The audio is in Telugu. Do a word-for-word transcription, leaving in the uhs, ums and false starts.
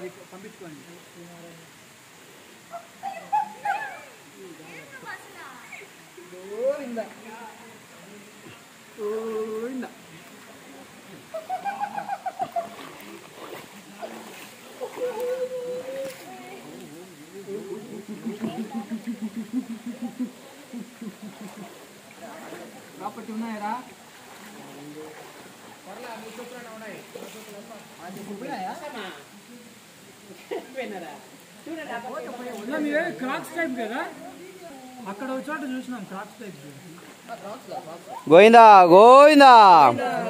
పంపించుకోండి. గోవిందా గోవిందా. ప్రాపర్టీ ఉన్నాయరా? మీరే క్రాక్స్ టైప్ కదా, అక్కడ ఒక చోట చూసినాం క్రాక్స్ టైప్. గోవిందా గోవిందా.